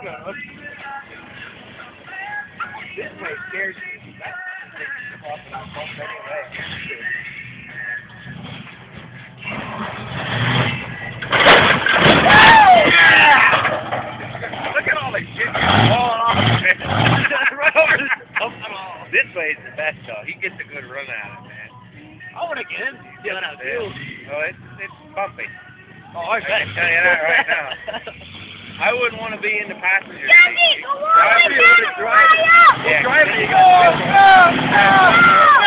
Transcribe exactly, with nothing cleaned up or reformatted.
No. This way scares you. That's the anyway. Look at all the shit falling off, man. Right over the top. This way is the best, though. He gets a good run at it, man. I want to get him. Yeah, I do. Oh, it's, it's bumpy. Oh, I bet. I can tell you that right now. I wouldn't want to be in the passenger seat. Daddy, go on, Drive it, Daddy, drive it. hurry up! Yeah. Go, go, go!